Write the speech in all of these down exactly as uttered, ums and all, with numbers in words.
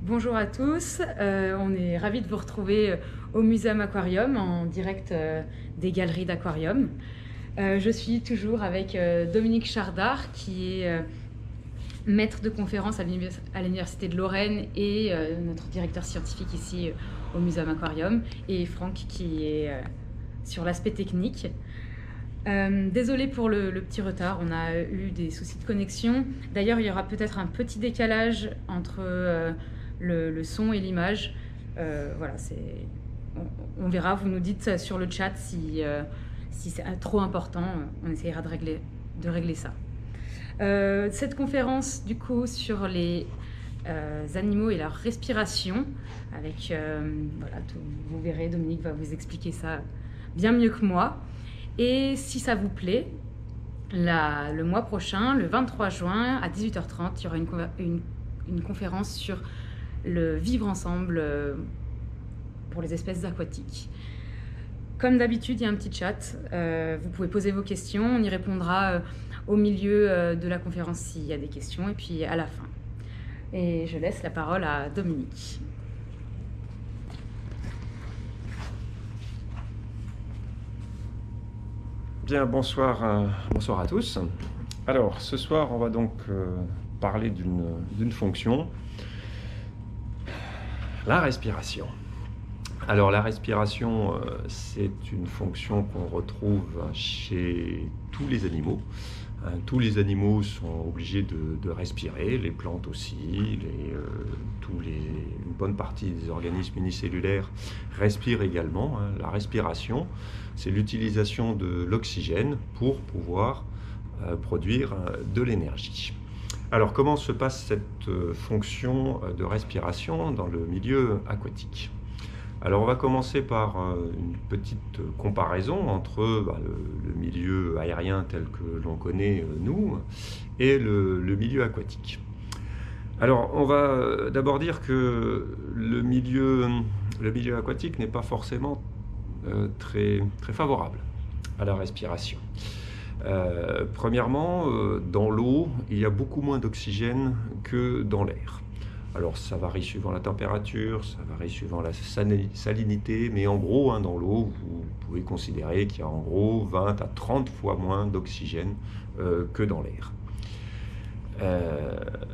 Bonjour à tous, euh, on est ravis de vous retrouver au Muséum Aquarium en direct euh, des galeries d'aquarium. Euh, je suis toujours avec euh, Dominique Chardard qui est euh, maître de conférence à l'Université de Lorraine et euh, notre directeur scientifique ici euh, au Muséum Aquarium, et Franck qui est euh, sur l'aspect technique. Euh, désolé pour le, le petit retard, on a eu des soucis de connexion. D'ailleurs, il y aura peut-être un petit décalage entre euh, le, le son et l'image. Euh, voilà, c'est, on, on verra, vous nous dites sur le chat si, euh, si c'est trop important, on essaiera de régler, de régler ça. Euh, cette conférence, du coup, sur les euh, animaux et leur respiration, avec, euh, voilà, tout, vous verrez, Dominique va vous expliquer ça bien mieux que moi. Et si ça vous plaît, la, le mois prochain, le vingt-trois juin, à dix-huit heures trente, il y aura une, une, une conférence sur le vivre ensemble pour les espèces aquatiques. Comme d'habitude, il y a un petit chat. Euh, vous pouvez poser vos questions. On y répondra euh, au milieu euh, de la conférence s'il y a des questions, et puis à la fin. Et je laisse la parole à Dominique. Bien, bonsoir, euh, bonsoir à tous. Alors, ce soir, on va donc euh, parler d'une d'une fonction, la respiration. Alors, la respiration, euh, c'est une fonction qu'on retrouve chez tous les animaux. Hein, tous les animaux sont obligés de, de respirer, les plantes aussi, les, euh, tous les, une bonne partie des organismes unicellulaires respirent également. Hein. La respiration, c'est l'utilisation de l'oxygène pour pouvoir euh, produire euh, de l'énergie. Alors, comment se passe cette euh, fonction de respiration dans le milieu aquatique ? Alors, on va commencer par euh, une petite comparaison entre bah, le, le milieu aérien tel que l'on connaît, euh, nous, et le, le milieu aquatique. Alors, on va d'abord dire que le milieu, le milieu aquatique n'est pas forcément euh, très, très favorable à la respiration. Euh, premièrement, euh, dans l'eau, il y a beaucoup moins d'oxygène que dans l'air. Alors ça varie suivant la température, ça varie suivant la salinité, mais en gros, hein, dans l'eau, vous pouvez considérer qu'il y a en gros vingt à trente fois moins d'oxygène euh, que dans l'air. Euh,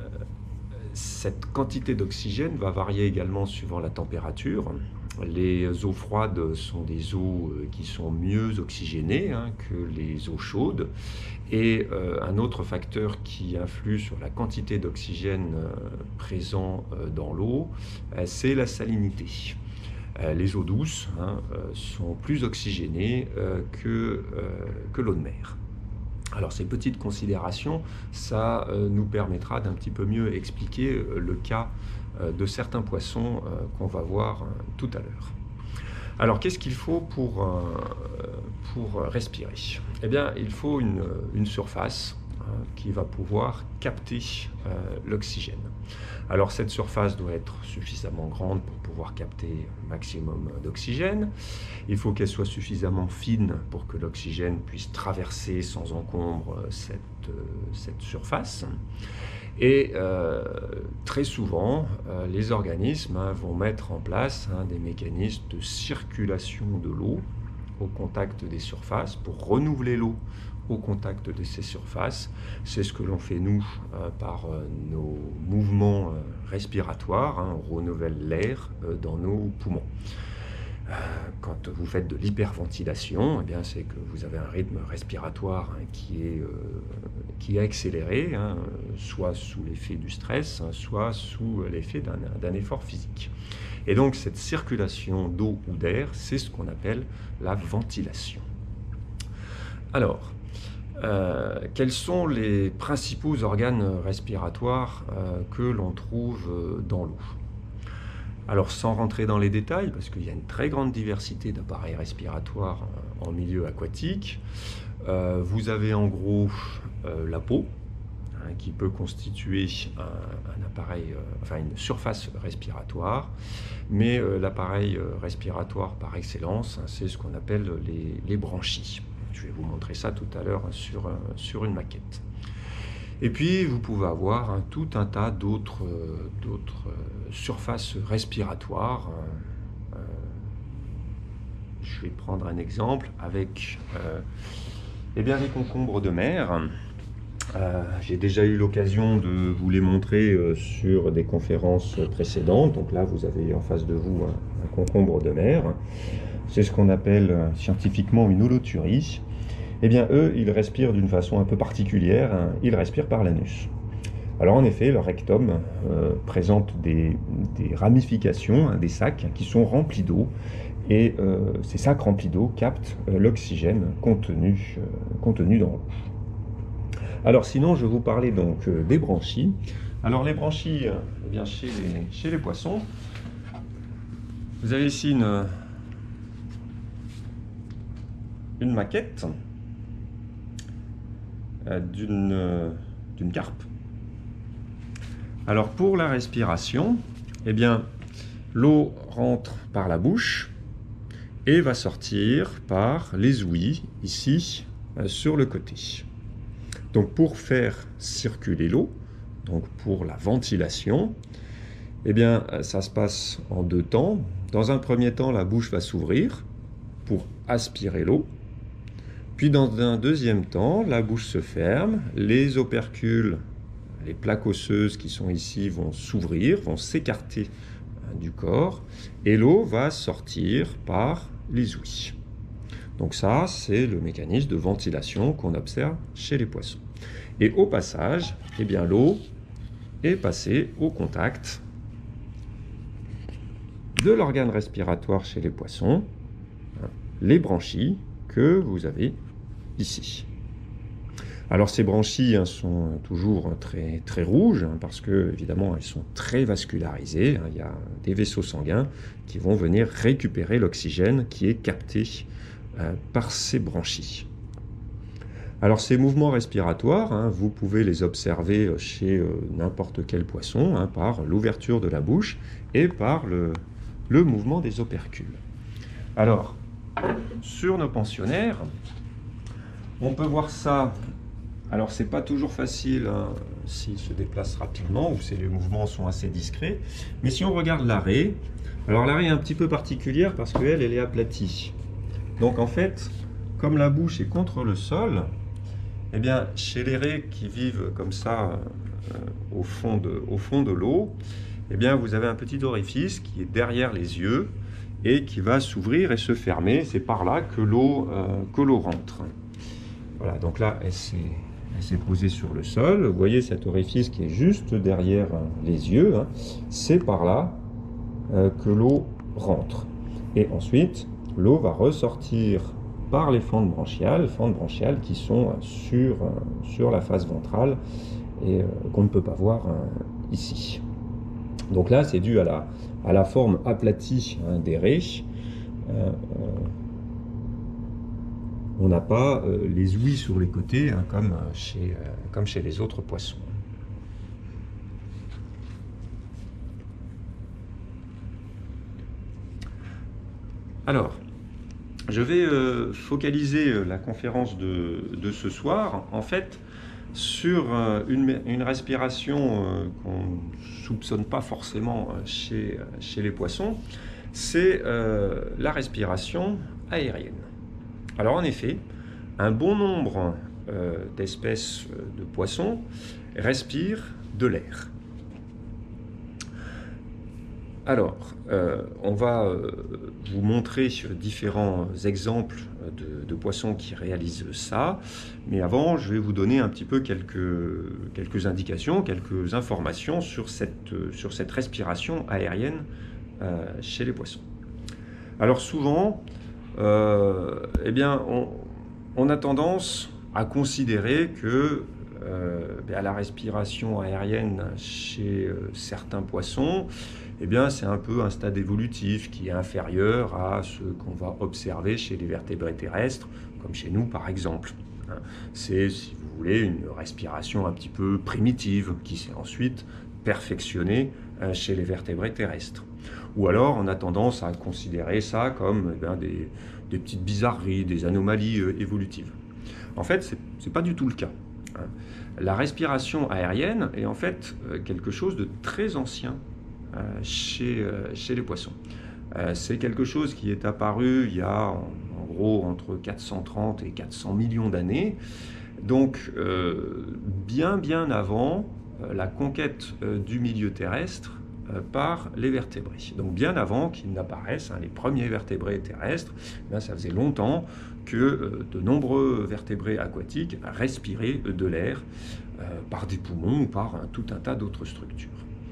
cette quantité d'oxygène va varier également suivant la température. Les eaux froides sont des eaux qui sont mieux oxygénées hein, que les eaux chaudes. Et euh, un autre facteur qui influe sur la quantité d'oxygène euh, présent euh, dans l'eau, euh, c'est la salinité. Euh, les eaux douces hein, euh, sont plus oxygénées euh, que, euh, que l'eau de mer. Alors ces petites considérations, ça euh, nous permettra d'un petit peu mieux expliquer euh, le cas euh, de certains poissons euh, qu'on va voir euh, tout à l'heure. Alors qu'est-ce qu'il faut pour, euh, pour respirer ? Eh bien, il faut une, une surface hein, qui va pouvoir capter euh, l'oxygène. Alors cette surface doit être suffisamment grande pour pouvoir capter un maximum d'oxygène. Il faut qu'elle soit suffisamment fine pour que l'oxygène puisse traverser sans encombre cette, cette surface. Et euh, très souvent, euh, les organismes hein, vont mettre en place hein, des mécanismes de circulation de l'eau au contact des surfaces pour renouveler l'eau au contact de ces surfaces. C'est ce que l'on fait nous euh, par euh, nos mouvements euh, respiratoires. Hein, on renouvelle l'air euh, dans nos poumons. Euh, quand vous faites de l'hyperventilation, eh bien, c'est que vous avez un rythme respiratoire hein, qui, est, euh, qui est accéléré, hein, soit sous l'effet du stress, hein, soit sous l'effet d'un, d'un effort physique. Et donc cette circulation d'eau ou d'air, c'est ce qu'on appelle la ventilation. Alors, euh, quels sont les principaux organes respiratoires euh, que l'on trouve dans l'eau ? Alors sans rentrer dans les détails, parce qu'il y a une très grande diversité d'appareils respiratoires en milieu aquatique, euh, vous avez en gros euh, la peau, hein, qui peut constituer un, un appareil, euh, enfin une surface respiratoire, mais euh, l'appareil respiratoire par excellence, hein, c'est ce qu'on appelle les, les branchies. Je vais vous montrer ça tout à l'heure sur, sur une maquette. Et puis, vous pouvez avoir hein, tout un tas d'autres euh, d'autres euh, surfaces respiratoires. Euh, je vais prendre un exemple avec euh, eh bien, les concombres de mer. Euh, J'ai déjà eu l'occasion de vous les montrer euh, sur des conférences précédentes. Donc là, vous avez en face de vous un, un concombre de mer. C'est ce qu'on appelle euh, scientifiquement une holoturie. Eh bien, eux, ils respirent d'une façon un peu particulière. Hein. Ils respirent par l'anus. Alors, en effet, leur rectum euh, présente des, des ramifications, hein, des sacs qui sont remplis d'eau. Et euh, ces sacs remplis d'eau captent euh, l'oxygène contenu, euh, contenu dans l'eau. Alors sinon, je vais vous parler donc euh, des branchies. Alors les branchies, euh, eh bien, chez, les, chez les poissons, vous avez ici une, une maquette euh, d'une euh, d'une carpe. Alors pour la respiration, eh bien, l'eau rentre par la bouche et va sortir par les ouïes, ici, euh, sur le côté. Donc pour faire circuler l'eau, donc pour la ventilation, eh bien ça se passe en deux temps. Dans un premier temps, la bouche va s'ouvrir pour aspirer l'eau. Puis dans un deuxième temps, la bouche se ferme, les opercules, les plaques osseuses qui sont ici vont s'ouvrir, vont s'écarter du corps, et l'eau va sortir par les ouïes. Donc ça, c'est le mécanisme de ventilation qu'on observe chez les poissons. Et au passage, eh bien, l'eau est passée au contact de l'organe respiratoire chez les poissons, les branchies que vous avez ici. Alors ces branchies hein, sont toujours très, très rouges, hein, parce que évidemment elles sont très vascularisées. Hein, il y a des vaisseaux sanguins qui vont venir récupérer l'oxygène qui est capté euh, par ces branchies. Alors ces mouvements respiratoires, hein, vous pouvez les observer chez euh, n'importe quel poisson, hein, par l'ouverture de la bouche et par le, le mouvement des opercules. Alors, sur nos pensionnaires, on peut voir ça. Alors c'est pas toujours facile hein, s'ils se déplacent rapidement ou si les mouvements sont assez discrets. Mais si on regarde l'arrêt, alors l'arrêt est un petit peu particulière parce qu'elle, elle est aplatie. Donc en fait, comme la bouche est contre le sol, eh bien, chez les raies qui vivent comme ça euh, au fond de, au fond de l'eau, eh bien, vous avez un petit orifice qui est derrière les yeux et qui va s'ouvrir et se fermer. C'est par là que l'eau euh, que l'eau rentre. Voilà, donc là, elle s'est, elle s'est posée sur le sol. Vous voyez cet orifice qui est juste derrière les yeux. Hein. C'est par là euh, que l'eau rentre. Et ensuite, l'eau va ressortir par les fentes branchiales, fentes branchiales qui sont sur, sur la face ventrale et euh, qu'on ne peut pas voir hein, ici. Donc là, c'est dû à la, à la forme aplatie hein, des raies. Euh, euh, on n'a pas euh, les ouïes sur les côtés hein, comme, chez, euh, comme chez les autres poissons. Alors, je vais euh, focaliser euh, la conférence de, de ce soir, en fait, sur euh, une, une respiration euh, qu'on ne soupçonne pas forcément chez, chez les poissons, c'est euh, la respiration aérienne. Alors en effet, un bon nombre euh, d'espèces de poissons respirent de l'air. Alors, euh, on va euh, vous montrer différents exemples de, de poissons qui réalisent ça, mais avant, je vais vous donner un petit peu quelques, quelques indications, quelques informations sur cette, sur cette respiration aérienne euh, chez les poissons. Alors souvent, euh, eh bien, on, on a tendance à considérer que euh, ben, la respiration aérienne chez euh, certains poissons, eh bien, c'est un peu un stade évolutif qui est inférieur à ce qu'on va observer chez les vertébrés terrestres, comme chez nous par exemple. C'est, si vous voulez, une respiration un petit peu primitive qui s'est ensuite perfectionnée chez les vertébrés terrestres. Ou alors, on a tendance à considérer ça comme eh bien, des, des petites bizarreries, des anomalies euh, évolutives. En fait, ce n'est pas du tout le cas. La respiration aérienne est en fait quelque chose de très ancien chez, chez les poissons. C'est quelque chose qui est apparu il y a en, en gros entre quatre cent trente et quatre cents millions d'années, donc euh, bien bien avant la conquête du milieu terrestre par les vertébrés. Donc bien avant qu'ils n'apparaissent, hein, les premiers vertébrés terrestres, ben, ça faisait longtemps que euh, de nombreux vertébrés aquatiques respiraient de l'air euh, par des poumons ou par un, tout un tas d'autres structures.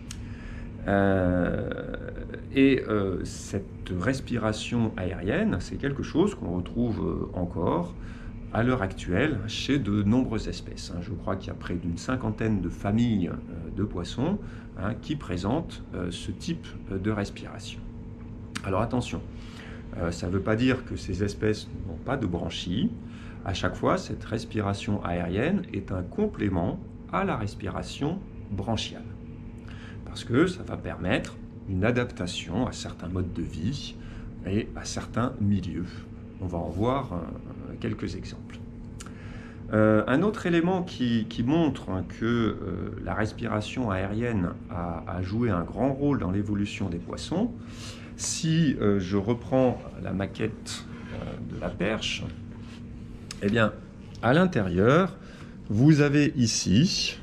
Euh, et euh, cette respiration aérienne, c'est quelque chose qu'on retrouve euh, encore à l'heure actuelle chez de nombreuses espèces. Je crois qu'il y a près d'une cinquantaine de familles de poissons hein, qui présentent euh, ce type de respiration. Alors attention, euh, ça ne veut pas dire que ces espèces n'ont pas de branchies. À chaque fois, cette respiration aérienne est un complément à la respiration branchiale. Parce que ça va permettre une adaptation à certains modes de vie et à certains milieux. On va en voir euh, quelques exemples. Euh, un autre élément qui, qui montre hein, que euh, la respiration aérienne a, a joué un grand rôle dans l'évolution des poissons, si euh, je reprends la maquette euh, de la perche, eh bien, à l'intérieur, vous avez ici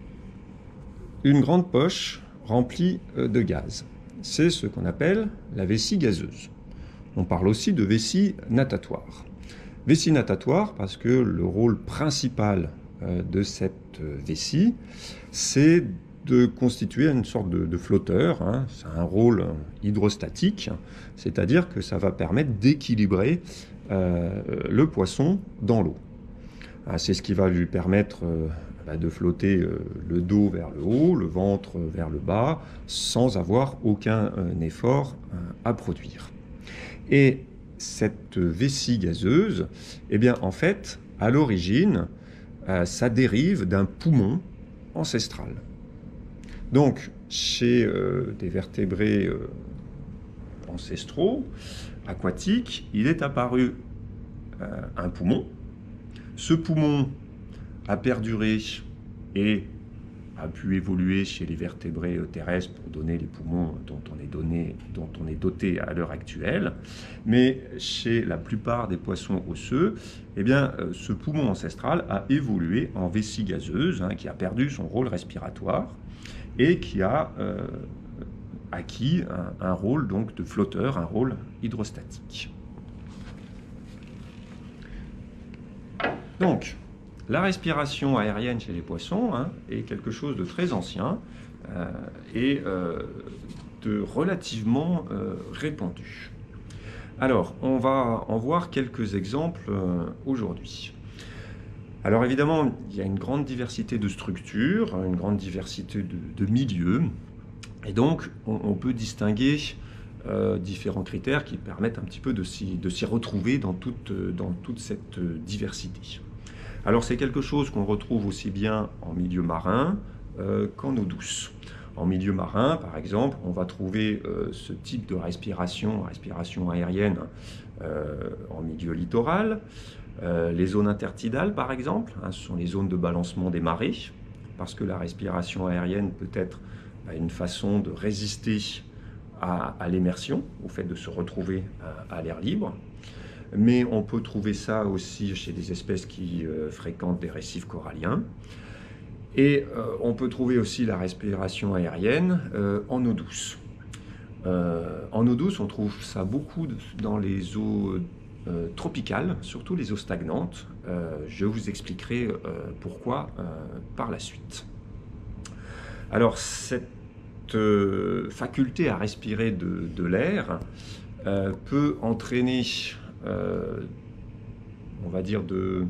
une grande poche remplie de gaz. C'est ce qu'on appelle la vessie gazeuse. On parle aussi de vessie natatoire. Vessie natatoire parce que le rôle principal de cette vessie, c'est de constituer une sorte de, de flotteur. Hein. C'est un rôle hydrostatique, c'est-à-dire que ça va permettre d'équilibrer euh, le poisson dans l'eau. C'est ce qui va lui permettre euh, bah, de flotter euh, le dos vers le haut, le ventre vers le bas, sans avoir aucun euh, effort euh, à produire. Et cette vessie gazeuse, eh bien, en fait, à l'origine, euh, ça dérive d'un poumon ancestral. Donc, chez euh, des vertébrés euh, ancestraux, aquatiques, il est apparu euh, un poumon. Ce poumon a perduré et a pu évoluer chez les vertébrés terrestres pour donner les poumons dont on est, donné, dont on est doté à l'heure actuelle. Mais chez la plupart des poissons osseux, eh bien, ce poumon ancestral a évolué en vessie gazeuse, hein, qui a perdu son rôle respiratoire et qui a euh, acquis un, un rôle donc, de flotteur, un rôle hydrostatique. Donc, la respiration aérienne chez les poissons hein, est quelque chose de très ancien euh, et euh, de relativement euh, répandu. Alors, on va en voir quelques exemples euh, aujourd'hui. Alors évidemment, il y a une grande diversité de structures, une grande diversité de, de milieux, et donc on, on peut distinguer euh, différents critères qui permettent un petit peu de s'y, de s'y retrouver dans toute, dans toute cette diversité. Alors c'est quelque chose qu'on retrouve aussi bien en milieu marin euh, qu'en eau douce. En milieu marin, par exemple, on va trouver euh, ce type de respiration, respiration aérienne euh, en milieu littoral. Euh, les zones intertidales, par exemple, hein, ce sont les zones de balancement des marées, parce que la respiration aérienne peut être bah, une façon de résister à, à l'immersion, au fait de se retrouver à, à l'air libre. Mais on peut trouver ça aussi chez des espèces qui euh, fréquentent des récifs coralliens. Et euh, on peut trouver aussi la respiration aérienne euh, en eau douce. Euh, en eau douce, on trouve ça beaucoup dans les eaux euh, tropicales, surtout les eaux stagnantes. Euh, je vous expliquerai euh, pourquoi euh, par la suite. Alors, cette euh, faculté à respirer de, de l'air euh, peut entraîner Euh, on va dire de,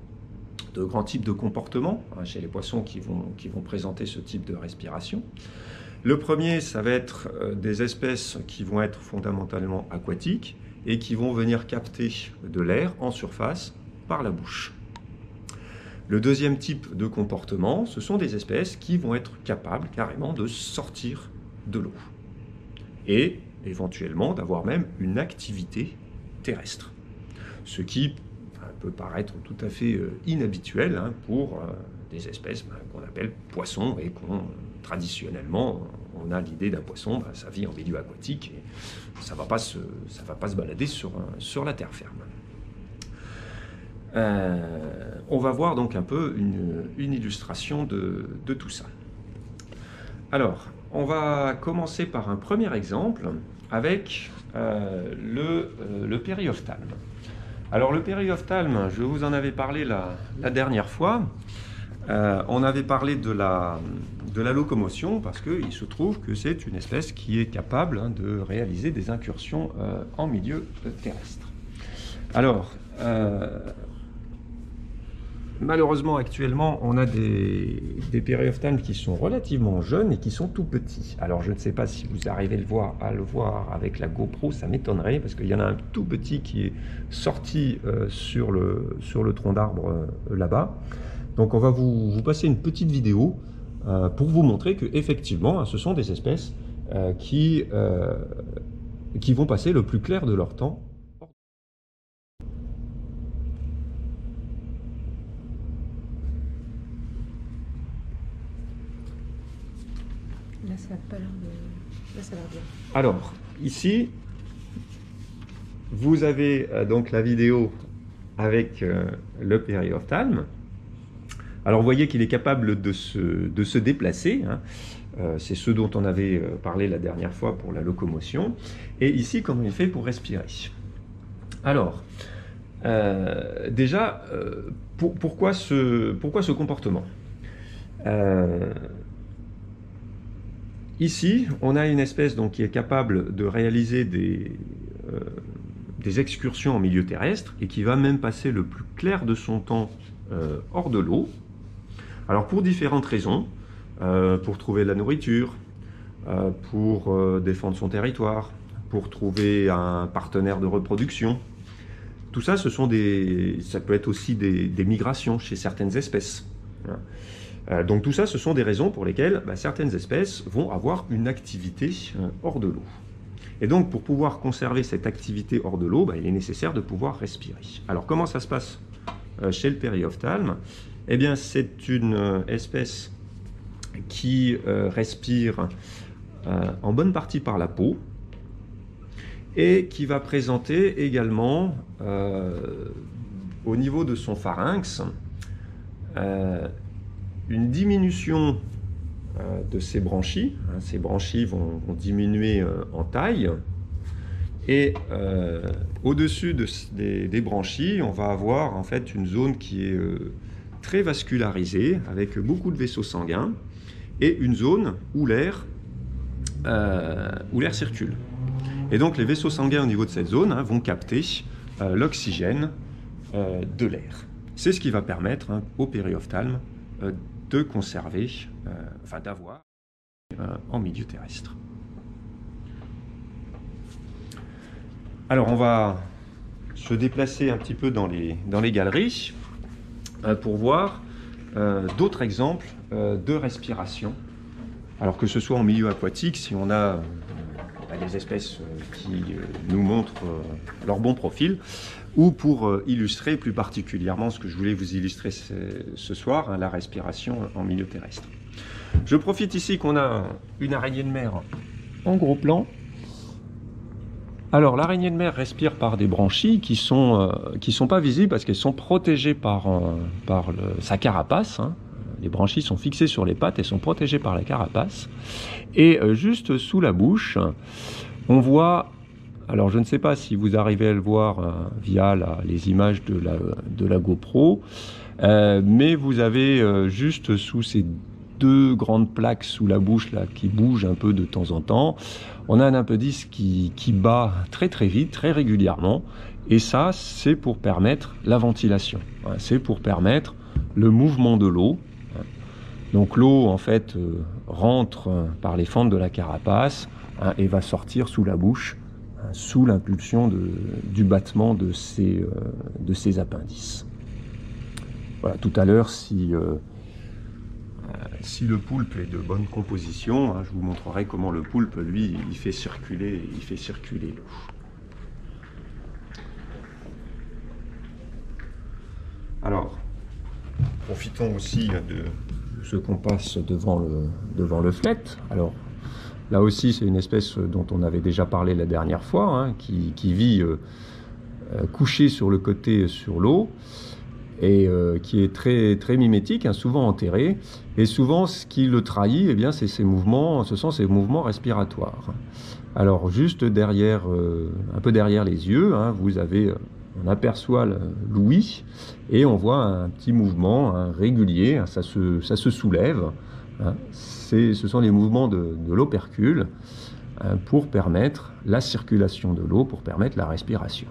de grands types de comportements hein, chez les poissons qui vont, qui vont présenter ce type de respiration. Le premier, ça va être euh, des espèces qui vont être fondamentalement aquatiques et qui vont venir capter de l'air en surface par la bouche. Le deuxième type de comportement, ce sont des espèces qui vont être capables carrément de sortir de l'eau et éventuellement d'avoir même une activité terrestre, ce qui peut paraître tout à fait inhabituel hein, pour des espèces ben, qu'on appelle poissons et qu'on, traditionnellement, on a l'idée d'un poisson, ben, ça vit en milieu aquatique et ça ne va pas se, ça va pas se balader sur, sur la terre ferme. Euh, on va voir donc un peu une, une illustration de, de tout ça. Alors, on va commencer par un premier exemple avec euh, le, euh, le périophtalme. Alors le périophtalme, je vous en avais parlé la, la dernière fois. Euh, on avait parlé de la, de la locomotion parce qu'il se trouve que c'est une espèce qui est capable hein, de réaliser des incursions euh, en milieu terrestre. Alors, euh, malheureusement, actuellement, on a des, des périophtalmes qui sont relativement jeunes et qui sont tout petits. Alors, je ne sais pas si vous arrivez à le voir, à le voir avec la GoPro, ça m'étonnerait, parce qu'il y en a un tout petit qui est sorti euh, sur, le, sur le tronc d'arbre euh, là-bas. Donc, on va vous, vous passer une petite vidéo euh, pour vous montrer que effectivement, ce sont des espèces euh, qui, euh, qui vont passer le plus clair de leur temps. Là, ça n'a pas l'air de... Là, ça a l'air bien. Alors, ici, vous avez euh, donc la vidéo avec euh, le périophtalme. Alors, vous voyez qu'il est capable de se, de se déplacer. Hein. Euh, c'est ce dont on avait euh, parlé la dernière fois pour la locomotion. Et ici, comment il fait pour respirer? Alors, euh, déjà, euh, pour, pourquoi, ce, pourquoi ce comportement? euh, Ici, on a une espèce donc, qui est capable de réaliser des, euh, des excursions en milieu terrestre et qui va même passer le plus clair de son temps euh, hors de l'eau. Alors pour différentes raisons, euh, pour trouver de la nourriture, euh, pour euh, défendre son territoire, pour trouver un partenaire de reproduction. Tout ça, ce sont des, ça peut être aussi des, des migrations chez certaines espèces. Voilà. Euh, donc tout ça, ce sont des raisons pour lesquelles bah, certaines espèces vont avoir une activité euh, hors de l'eau. Et donc pour pouvoir conserver cette activité hors de l'eau, bah, il est nécessaire de pouvoir respirer. Alors comment ça se passe euh, chez le périophtalme? Eh bien c'est une euh, espèce qui euh, respire euh, en bonne partie par la peau et qui va présenter également euh, au niveau de son pharynx euh, une diminution euh, de ces branchies. Hein, ces branchies vont, vont diminuer euh, en taille. Et euh, au-dessus de, des, des branchies, on va avoir en fait une zone qui est euh, très vascularisée, avec beaucoup de vaisseaux sanguins, et une zone où l'air euh, où l'air circule. Et donc les vaisseaux sanguins au niveau de cette zone hein, vont capter euh, l'oxygène euh, de l'air. C'est ce qui va permettre hein, au périophtalme euh, de conserver, euh, enfin d'avoir euh, en milieu terrestre. Alors on va se déplacer un petit peu dans les, dans les galeries euh, pour voir euh, d'autres exemples euh, de respiration. Alors que ce soit en milieu aquatique, si on a euh, des espèces euh, qui euh, nous montrent euh, leur bon profil, ou pour euh, illustrer plus particulièrement ce que je voulais vous illustrer ce, ce soir, hein, la respiration en milieu terrestre. Je profite ici qu'on a une araignée de mer en gros plan. Alors l'araignée de mer respire par des branchies qui sont euh, qui sont pas visibles parce qu'elles sont protégées par, euh, par le, sa carapace. Hein. Les branchies sont fixées sur les pattes et sont protégées par la carapace. Et euh, juste sous la bouche, on voit, alors je ne sais pas si vous arrivez à le voir euh, via la, les images de la, de la GoPro, euh, mais vous avez euh, juste sous ces deux grandes plaques sous la bouche là, qui bougent un peu de temps en temps, on a un appendice qui, qui bat très très vite, très régulièrement, et ça c'est pour permettre la ventilation, hein, c'est pour permettre le mouvement de l'eau. Donc l'eau en fait euh, rentre euh, par les fentes de la carapace hein, et va sortir sous la bouche hein, sous l'impulsion du battement de ces, euh, de ces appendices. Voilà, tout à l'heure, si, euh, euh, si le poulpe est de bonne composition, hein, je vous montrerai comment le poulpe, lui, il fait circuler, il fait circuler l'eau. Alors, pour profitons aussi de ce qu'on passe devant le, devant le flet. Alors, là aussi, c'est une espèce dont on avait déjà parlé la dernière fois, hein, qui, qui vit euh, euh, couché sur le côté sur l'eau et euh, qui est très, très mimétique, hein, souvent enterré. Et souvent, ce qui le trahit, eh bien, c'est ses mouvements, ce sont ses mouvements respiratoires. Alors, juste derrière, euh, un peu derrière les yeux, hein, vous avez, on aperçoit l'ouïe et on voit un petit mouvement hein, régulier, hein, ça, se, ça se soulève. Hein, ce sont les mouvements de, de l'opercule hein, pour permettre la circulation de l'eau, pour permettre la respiration.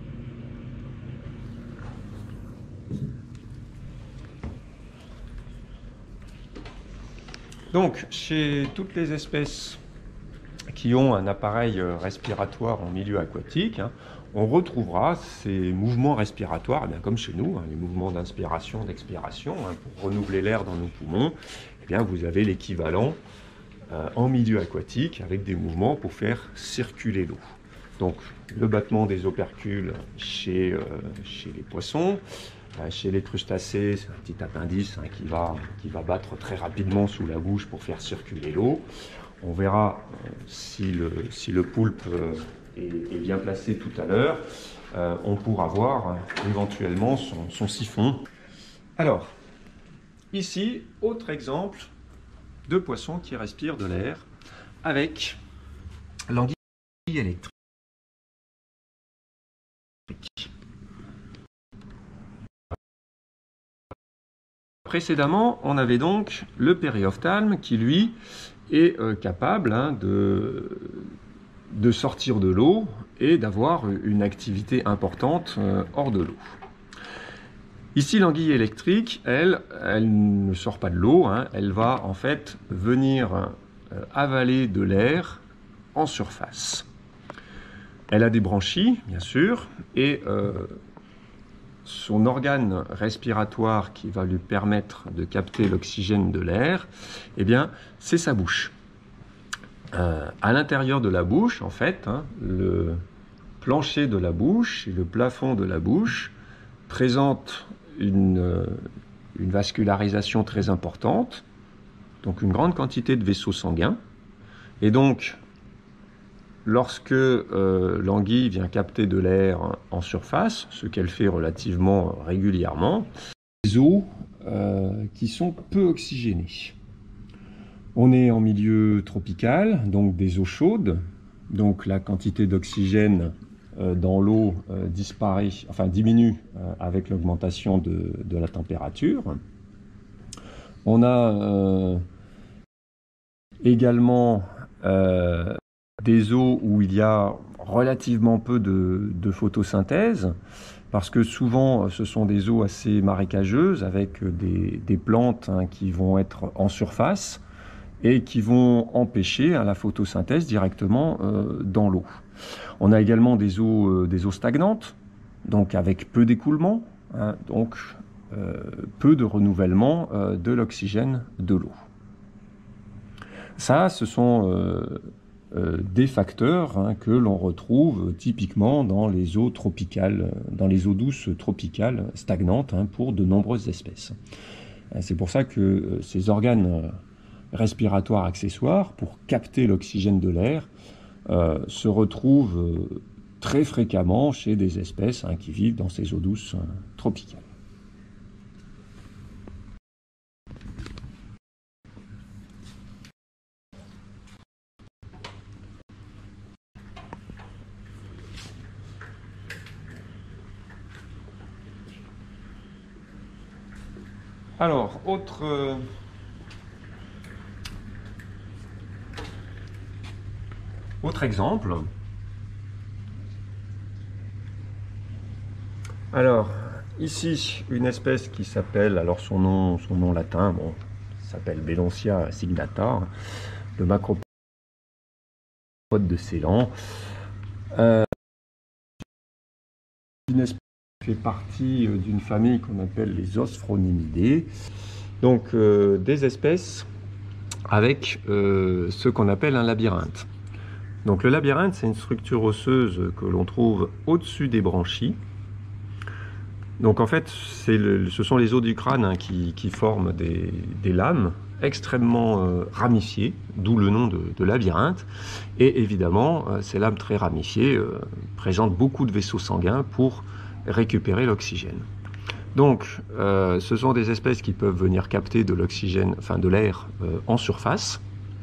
Donc, chez toutes les espèces qui ont un appareil respiratoire en milieu aquatique, hein, on retrouvera ces mouvements respiratoires, eh bien, comme chez nous, hein, les mouvements d'inspiration, d'expiration, hein, pour renouveler l'air dans nos poumons. Eh bien, vous avez l'équivalent euh, en milieu aquatique avec des mouvements pour faire circuler l'eau. Donc, le battement des opercules chez, euh, chez les poissons. Chez les crustacés, c'est un petit appendice hein, qui, va, qui va battre très rapidement sous la bouche pour faire circuler l'eau. On verra euh, si, le, si le poulpe euh, est, est bien placé tout à l'heure. Euh, on pourra voir euh, éventuellement son, son siphon. Alors, ici, autre exemple de poisson qui respire de l'air avec l'anguille électrique. Précédemment, on avait donc le périophtalme qui, lui, est euh, capable hein, de, de sortir de l'eau et d'avoir une activité importante euh, hors de l'eau. Ici, l'anguille électrique, elle, elle ne sort pas de l'eau, hein, elle va en fait venir euh, avaler de l'air en surface. Elle a des branchies, bien sûr, et euh, son organe respiratoire qui va lui permettre de capter l'oxygène de l'air, eh bien, c'est sa bouche. Euh, à l'intérieur de la bouche, en fait, hein, le plancher de la bouche et le plafond de la bouche présentent une, euh, une vascularisation très importante, donc une grande quantité de vaisseaux sanguins. Et donc, lorsque euh, l'anguille vient capter de l'air en surface, ce qu'elle fait relativement régulièrement, des eaux euh, qui sont peu oxygénées. On est en milieu tropical, donc des eaux chaudes, donc la quantité d'oxygène euh, dans l'eau euh, disparaît, enfin diminue euh, avec l'augmentation de, de la température. On a euh, également euh, des eaux où il y a relativement peu de, de photosynthèse, parce que souvent ce sont des eaux assez marécageuses avec des, des plantes hein, qui vont être en surface et qui vont empêcher hein, la photosynthèse directement euh, dans l'eau. On a également des eaux, euh, des eaux stagnantes, donc avec peu d'écoulement, hein, donc euh, peu de renouvellement euh, de l'oxygène de l'eau. Ça, ce sont euh, Euh, des facteurs hein, que l'on retrouve typiquement dans les eaux tropicales, dans les eaux douces tropicales stagnantes hein, pour de nombreuses espèces. C'est pour ça que euh, ces organes respiratoires accessoires, pour capter l'oxygène de l'air, euh, se retrouvent euh, très fréquemment chez des espèces hein, qui vivent dans ces eaux douces euh, tropicales. Alors, autre, euh, autre exemple. Alors, ici, une espèce qui s'appelle, alors son nom, son nom latin, bon, s'appelle Bellontia signata, le macropode de Ceylan. Euh, une espèce fait partie d'une famille qu'on appelle les Osphronymidae, donc euh, des espèces avec euh, ce qu'on appelle un labyrinthe. Donc le labyrinthe, c'est une structure osseuse que l'on trouve au-dessus des branchies, Donc en fait, le, ce sont les os du crâne hein, qui, qui forment des, des lames extrêmement euh, ramifiées, d'où le nom de, de labyrinthe. Et évidemment, euh, ces lames très ramifiées euh, présentent beaucoup de vaisseaux sanguins pour récupérer l'oxygène. Donc, euh, ce sont des espèces qui peuvent venir capter de l'oxygène, enfin de l'air euh, en surface.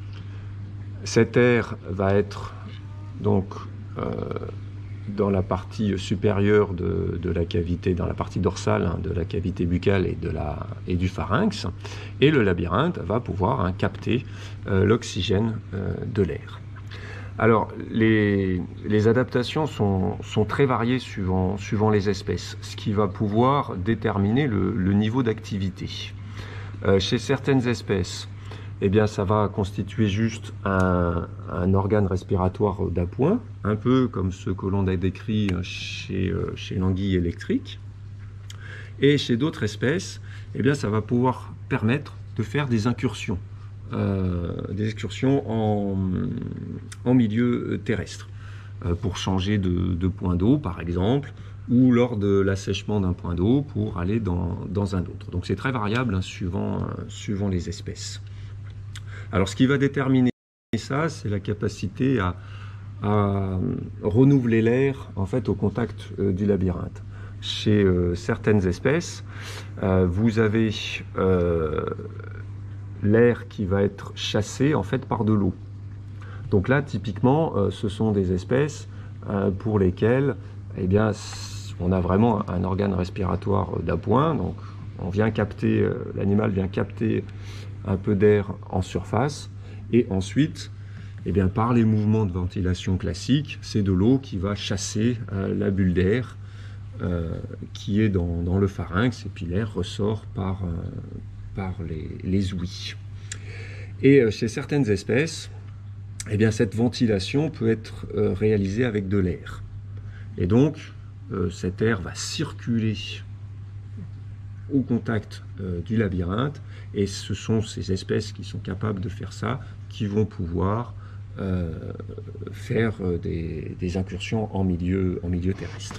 Cet air va être donc euh, dans la partie supérieure de, de la cavité, dans la partie dorsale hein, de la cavité buccale et, de la, et du pharynx. Et le labyrinthe va pouvoir hein, capter euh, l'oxygène euh, de l'air. Alors, les, les adaptations sont, sont très variées suivant, suivant les espèces, ce qui va pouvoir déterminer le, le niveau d'activité. Euh, chez certaines espèces, eh bien, ça va constituer juste un, un organe respiratoire d'appoint, un peu comme ce que l'on a décrit chez, chez l'anguille électrique. Et chez d'autres espèces, eh bien, ça va pouvoir permettre de faire des incursions. Euh, des excursions en, en milieu terrestre euh, pour changer de, de point d'eau par exemple ou lors de l'assèchement d'un point d'eau pour aller dans, dans un autre. Donc c'est très variable hein, suivant, euh, suivant les espèces. Alors ce qui va déterminer ça, c'est la capacité à, à renouveler l'air en fait au contact euh, du labyrinthe. Chez euh, certaines espèces, euh, vous avez euh, l'air qui va être chassé en fait par de l'eau. Donc là, typiquement, euh, ce sont des espèces euh, pour lesquelles, eh bien, on a vraiment un organe respiratoire d'appoint. Donc, on vient capter, euh, l'animal vient capter un peu d'air en surface, et ensuite, eh bien, par les mouvements de ventilation classiques, c'est de l'eau qui va chasser euh, la bulle d'air euh, qui est dans, dans le pharynx, et puis l'air ressort par euh, par les, les ouïes. Et chez certaines espèces, eh bien, cette ventilation peut être euh, réalisée avec de l'air. Et donc, euh, cet air va circuler au contact euh, du labyrinthe, et ce sont ces espèces qui sont capables de faire ça, qui vont pouvoir euh, faire euh, des, des incursions en milieu, en milieu terrestre.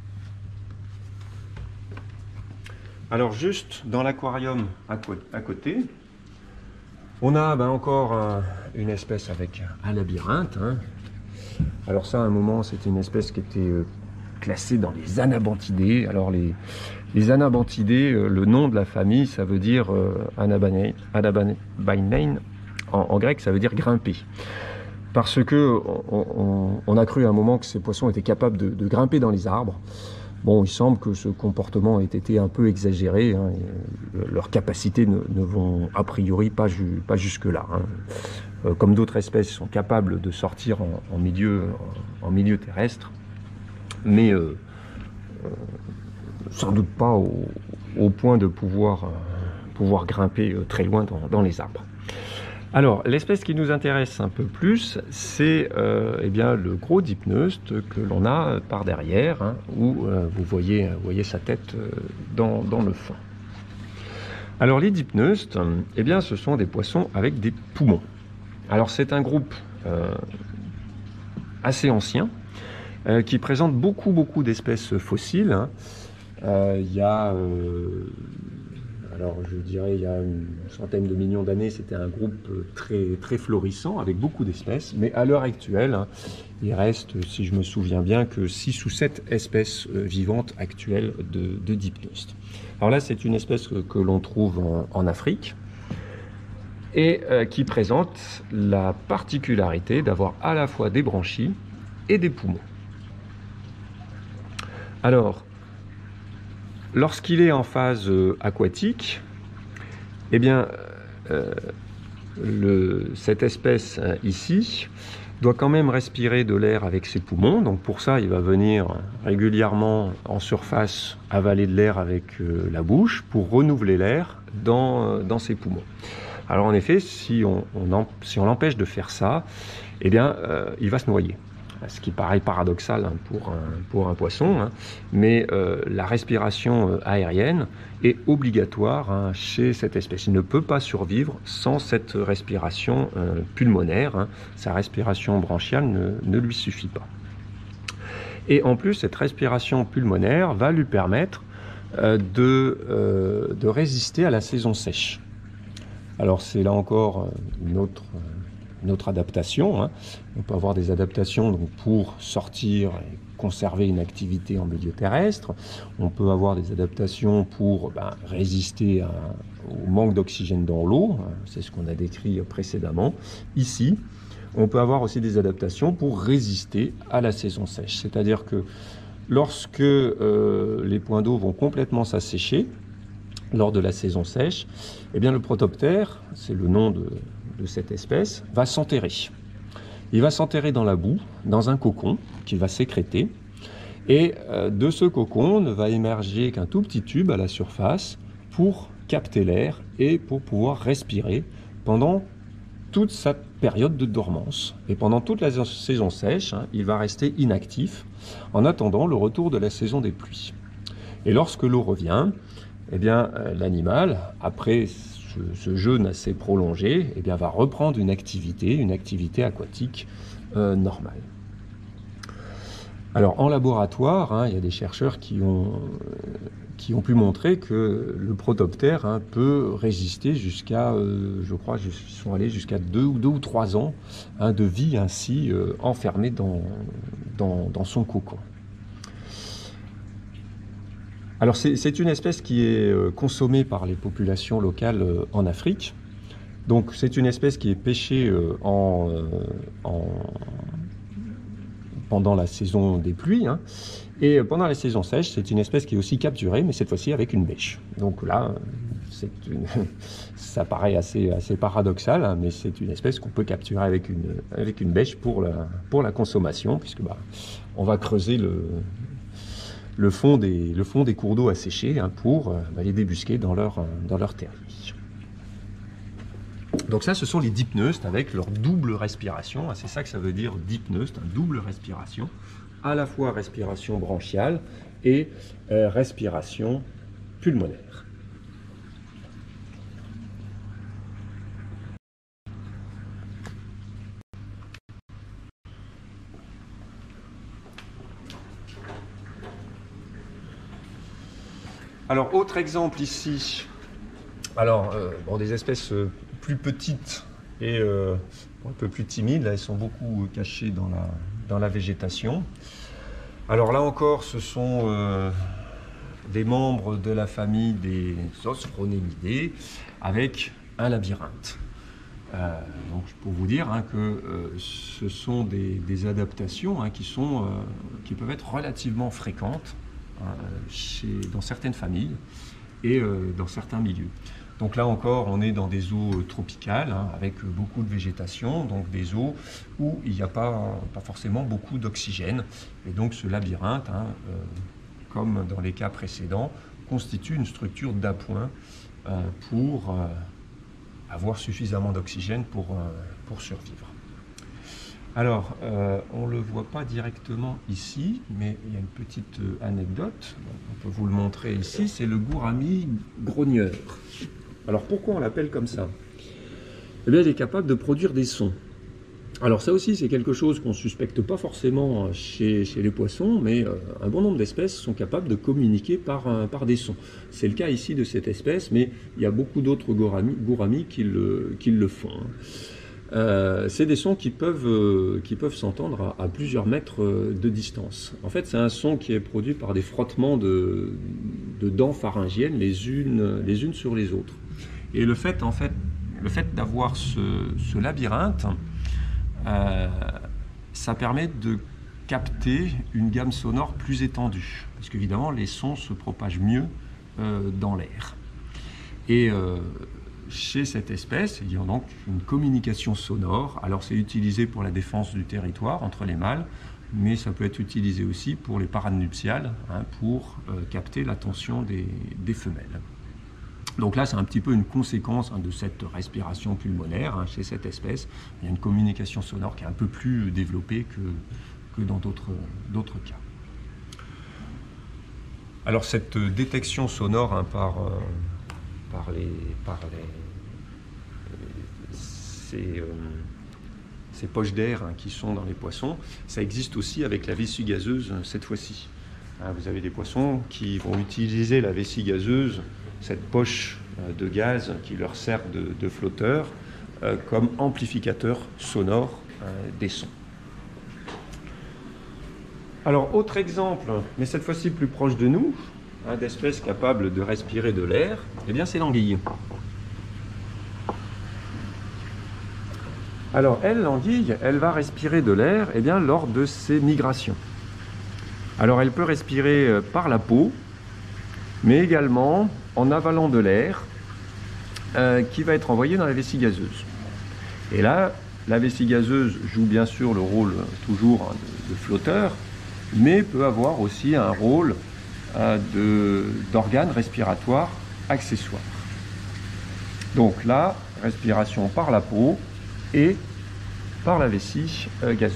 Alors juste dans l'aquarium à, à côté, on a ben, encore un, une espèce avec un labyrinthe. Hein. Alors ça, à un moment, c'était une espèce qui était euh, classée dans les Anabantidae. Alors les, les Anabantidae, euh, le nom de la famille, ça veut dire euh, Anabaneion. En, en grec, ça veut dire grimper. Parce que on, on, on a cru à un moment que ces poissons étaient capables de, de grimper dans les arbres. Bon, il semble que ce comportement ait été un peu exagéré. Hein, et leurs capacités ne, ne vont a priori pas, ju pas jusque-là. Hein. Euh, comme d'autres espèces sont capables de sortir en, en, milieu, en, en milieu terrestre, mais euh, euh, sans doute pas au, au point de pouvoir, euh, pouvoir grimper très loin dans, dans les arbres. Alors, l'espèce qui nous intéresse un peu plus, c'est euh, eh bien, le gros dipneuste que l'on a par derrière, hein, où euh, vous, voyez, vous voyez sa tête euh, dans, dans le fond. Alors, les dipneustes, eh bien, ce sont des poissons avec des poumons. Alors, c'est un groupe euh, assez ancien, euh, qui présente beaucoup, beaucoup d'espèces fossiles. Hein. Euh, il y a... Euh, Alors je dirais il y a une centaine de millions d'années, c'était un groupe très, très florissant avec beaucoup d'espèces, mais à l'heure actuelle, hein, il reste, si je me souviens bien, que six ou sept espèces euh, vivantes actuelles de, de dipneustes. Alors là, c'est une espèce que, que l'on trouve en, en Afrique et euh, qui présente la particularité d'avoir à la fois des branchies et des poumons. Alors, lorsqu'il est en phase euh, aquatique, eh bien, euh, le, cette espèce euh, ici doit quand même respirer de l'air avec ses poumons. Donc pour ça, il va venir régulièrement en surface avaler de l'air avec euh, la bouche pour renouveler l'air dans, euh, dans ses poumons. Alors en effet, si on, on, en, si on l'empêche de faire ça, eh bien, euh, il va se noyer. Ce qui paraît paradoxal hein, pour, un, pour un poisson, hein, mais euh, la respiration euh, aérienne est obligatoire hein, chez cette espèce. Il ne peut pas survivre sans cette respiration euh, pulmonaire. Hein. Sa respiration branchiale ne, ne lui suffit pas. Et en plus, cette respiration pulmonaire va lui permettre euh, de, euh, de résister à la saison sèche. Alors c'est là encore une autre, une autre adaptation, hein. On peut avoir des adaptations donc, pour sortir et conserver une activité en milieu terrestre. On peut avoir des adaptations pour ben, résister à, au manque d'oxygène dans l'eau. C'est ce qu'on a décrit précédemment. Ici, on peut avoir aussi des adaptations pour résister à la saison sèche. C'est-à-dire que lorsque euh, les points d'eau vont complètement s'assécher, lors de la saison sèche, eh bien, le protoptère, c'est le nom de, de cette espèce, va s'enterrer. Il va s'enterrer dans la boue, dans un cocon qu'il va sécréter. Et euh, de ce cocon ne va émerger qu'un tout petit tube à la surface pour capter l'air et pour pouvoir respirer pendant toute sa période de dormance. Et pendant toute la saison sèche, hein, il va rester inactif en attendant le retour de la saison des pluies. Et lorsque l'eau revient, eh bien, euh, l'animal, après ce, ce jeûne assez prolongé, eh bien, va reprendre une activité, une activité aquatique euh, normale. Alors en laboratoire, hein, il y a des chercheurs qui ont, euh, qui ont pu montrer que le protoptère hein, peut résister jusqu'à, euh, je crois, ils sont allés jusqu'à deux, deux ou trois ans hein, de vie ainsi euh, enfermé dans, dans, dans son cocon. Alors c'est une espèce qui est consommée par les populations locales en Afrique. Donc c'est une espèce qui est pêchée en, en, pendant la saison des pluies. Hein. Et pendant la saison sèche, c'est une espèce qui est aussi capturée, mais cette fois-ci avec une bêche. Donc là, une, ça paraît assez, assez paradoxal, hein, mais c'est une espèce qu'on peut capturer avec une, avec une bêche pour la, pour la consommation, puisque bah, on va creuser le... Le fond, des, le fond des cours d'eau asséchés hein, pour euh, bah, les débusquer dans leur, dans leur terrier. Donc ça, ce sont les dipneustes avec leur double respiration. C'est ça que ça veut dire dipneuste, hein, double respiration. À la fois respiration branchiale et euh, respiration pulmonaire. Alors, autre exemple ici, alors, euh, bon, des espèces euh, plus petites et euh, un peu plus timides, là, elles sont beaucoup cachées dans la, dans la végétation. Alors là encore, ce sont euh, des membres de la famille des Zosphonemyidae avec un labyrinthe. Euh, donc pour vous dire hein, que euh, ce sont des, des adaptations hein, qui, sont, euh, qui peuvent être relativement fréquentes Chez, dans certaines familles et euh, dans certains milieux. Donc là encore, on est dans des eaux tropicales hein, avec beaucoup de végétation, donc des eaux où il n'y a pas, pas forcément beaucoup d'oxygène. Et donc ce labyrinthe, hein, euh, comme dans les cas précédents, constitue une structure d'appoint euh, pour euh, avoir suffisamment d'oxygène pour, euh, pour survivre. Alors, euh, on ne le voit pas directement ici, mais il y a une petite euh, anecdote, on peut vous le montrer ici, c'est le gourami grogneur. Alors pourquoi on l'appelle comme ça? Eh bien, il est capable de produire des sons. Alors ça aussi, c'est quelque chose qu'on ne suspecte pas forcément chez, chez les poissons, mais euh, un bon nombre d'espèces sont capables de communiquer par, euh, par des sons. C'est le cas ici de cette espèce, mais il y a beaucoup d'autres gourami, gourami qui le, qui le font. Hein. Euh, c'est des sons qui peuvent, euh, qui peuvent s'entendre à, à plusieurs mètres euh, de distance. En fait, c'est un son qui est produit par des frottements de, de dents pharyngiennes les unes, les unes sur les autres. Et le fait, en fait, le fait d'avoir ce, ce labyrinthe, euh, ça permet de capter une gamme sonore plus étendue. Parce qu'évidemment, les sons se propagent mieux euh, dans l'air. Et euh, chez cette espèce, il y a donc une communication sonore. Alors c'est utilisé pour la défense du territoire entre les mâles, mais ça peut être utilisé aussi pour les parades nuptiales, hein, pour euh, capter l'attention des, des femelles. Donc là, c'est un petit peu une conséquence hein, de cette respiration pulmonaire hein, chez cette espèce. Il y a une communication sonore qui est un peu plus développée que, que dans d'autres d'autres cas. Alors cette détection sonore hein, par, euh, par les... Par les Ces, euh, ces poches d'air hein, qui sont dans les poissons, ça existe aussi avec la vessie gazeuse cette fois-ci. Vous avez des poissons qui vont utiliser la vessie gazeuse, cette poche de gaz qui leur sert de, de flotteur, euh, comme amplificateur sonore euh, des sons. Alors, autre exemple, mais cette fois-ci plus proche de nous, hein, d'espèces capables de respirer de l'air, eh bien c'est l'anguille. Alors, elle, l'anguille, elle va respirer de l'air eh bien, lors de ses migrations. Alors, elle peut respirer par la peau, mais également en avalant de l'air euh, qui va être envoyé dans la vessie gazeuse. Et là, la vessie gazeuse joue bien sûr le rôle toujours hein, de, de flotteur, mais peut avoir aussi un rôle euh, de, d'organe respiratoire accessoire. Donc là, respiration par la peau et par la vessie euh, gazeuse.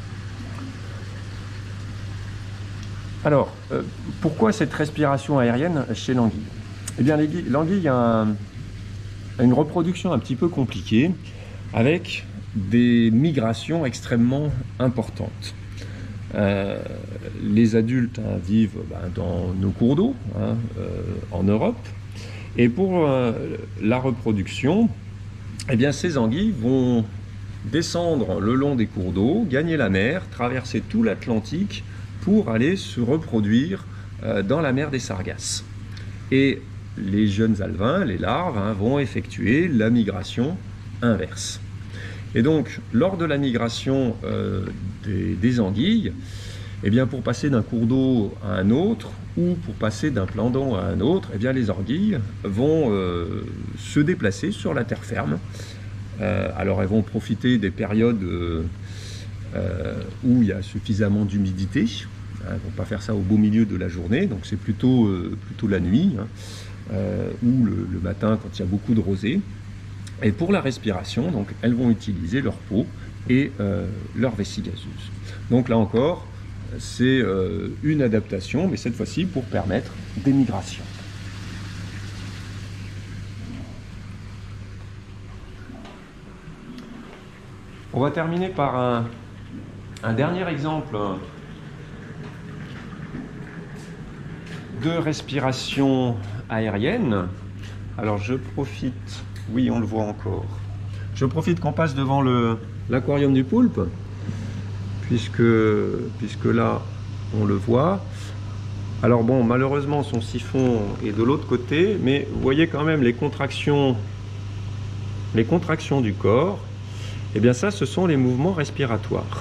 Alors, euh, pourquoi cette respiration aérienne chez l'anguille? Eh bien, l'anguille a un, une reproduction un petit peu compliquée, avec des migrations extrêmement importantes. Euh, les adultes hein, vivent ben, dans nos cours d'eau, hein, euh, en Europe, et pour euh, la reproduction, eh bien, ces anguilles vont descendre le long des cours d'eau, gagner la mer, traverser tout l'Atlantique pour aller se reproduire euh, dans la mer des Sargasses. Et les jeunes alevins, les larves, hein, vont effectuer la migration inverse. Et donc, lors de la migration euh, des, des anguilles, eh bien, pour passer d'un cours d'eau à un autre, ou pour passer d'un plan d'eau à un autre, eh bien, les anguilles vont euh, se déplacer sur la terre ferme. Euh, alors, elles vont profiter des périodes euh, euh, où il y a suffisamment d'humidité. Elles ne vont pas faire ça au beau milieu de la journée, donc c'est plutôt, euh, plutôt la nuit, hein, euh, ou le, le matin quand il y a beaucoup de rosée. Et pour la respiration, donc, elles vont utiliser leur peau et euh, leur vessie gazeuse. Donc là encore, c'est euh, une adaptation, mais cette fois-ci pour permettre des migrations. On va terminer par un, un dernier exemple de respiration aérienne. Alors je profite, oui on le voit encore, je profite qu'on passe devant le, l'aquarium du poulpe, puisque, puisque là on le voit. Alors bon, malheureusement son siphon est de l'autre côté, mais vous voyez quand même les contractions, les contractions du corps. Et bien ça, ce sont les mouvements respiratoires.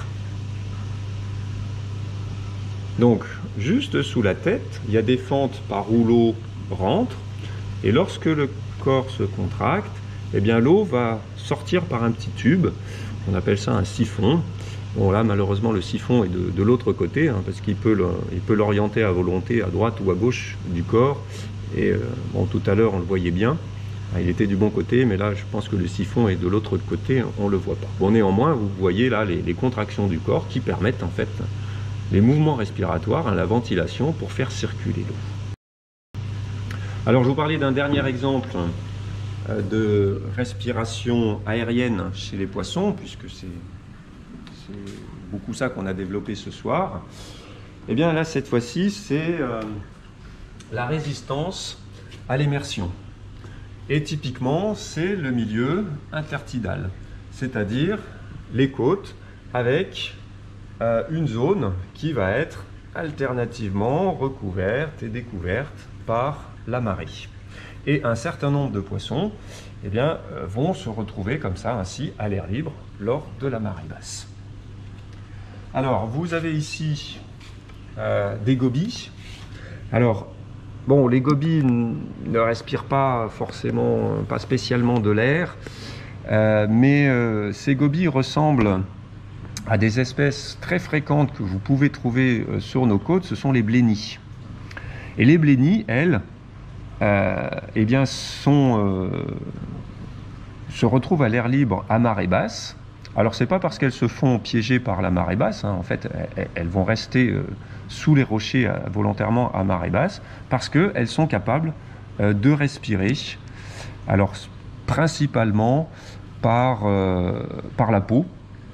Donc, juste sous la tête, il y a des fentes par où l'eau rentre, et lorsque le corps se contracte, eh bien l'eau va sortir par un petit tube, on appelle ça un siphon. Bon là, malheureusement, le siphon est de, de l'autre côté, hein, parce qu'il peut le, il peut l'orienter à volonté à droite ou à gauche du corps. Et euh, bon, tout à l'heure, on le voyait bien. Il était du bon côté, mais là, je pense que le siphon est de l'autre côté, on ne le voit pas. Bon, néanmoins, vous voyez là les, les contractions du corps qui permettent en fait les mouvements respiratoires, hein, la ventilation pour faire circuler l'eau. Alors, je vous parlais d'un dernier exemple euh, de respiration aérienne chez les poissons, puisque c'est beaucoup ça qu'on a développé ce soir. Et bien là, cette fois-ci, c'est euh, la résistance à l'immersion. Et typiquement, c'est le milieu intertidal, c'est-à-dire les côtes avec euh, une zone qui va être alternativement recouverte et découverte par la marée. Et un certain nombre de poissons eh bien, euh, vont se retrouver comme ça, ainsi, à l'air libre lors de la marée basse. Alors, vous avez ici euh, des gobies. Alors, bon, les gobies ne respirent pas forcément, pas spécialement de l'air, euh, mais euh, ces gobies ressemblent à des espèces très fréquentes que vous pouvez trouver euh, sur nos côtes, ce sont les blénies. Et les blénies, elles, euh, eh bien, sont, euh, se retrouvent à l'air libre à marée basse. Alors, c'est pas parce qu'elles se font piéger par la marée basse, hein, en fait, elles, elles vont rester euh, sous les rochers euh, volontairement à marée basse, parce qu'elles sont capables euh, de respirer, alors principalement par, euh, par la peau,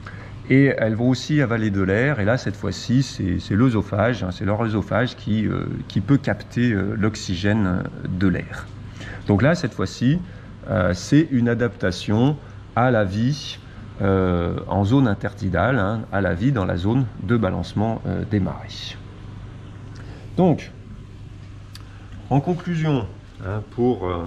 Et elles vont aussi avaler de l'air, et là, cette fois-ci, c'est l'œsophage, hein, c'est leur œsophage qui, euh, qui peut capter euh, l'oxygène de l'air. Donc là, cette fois-ci, euh, c'est une adaptation à la vie euh, en zone intertidale, hein, à la vie dans la zone de balancement euh, des marées. Donc, en conclusion, hein, pour, euh,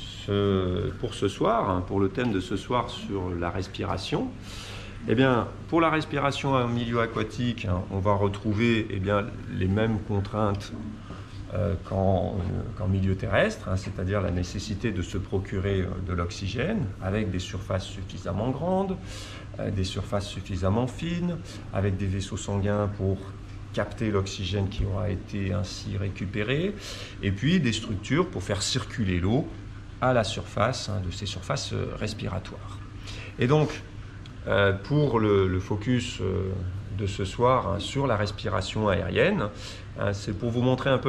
ce, pour ce soir, hein, pour le thème de ce soir sur la respiration, eh bien, pour la respiration en milieu aquatique, hein, on va retrouver eh bien, les mêmes contraintes euh, qu'en euh, qu'en milieu terrestre, hein, c'est-à-dire la nécessité de se procurer euh, de l'oxygène avec des surfaces suffisamment grandes, euh, des surfaces suffisamment fines, avec des vaisseaux sanguins pour capter l'oxygène qui aura été ainsi récupéré, et puis des structures pour faire circuler l'eau à la surface, hein, de ces surfaces euh, respiratoires. Et donc, Euh, pour le, le focus euh, de ce soir hein, sur la respiration aérienne, hein, c'est pour vous montrer un peu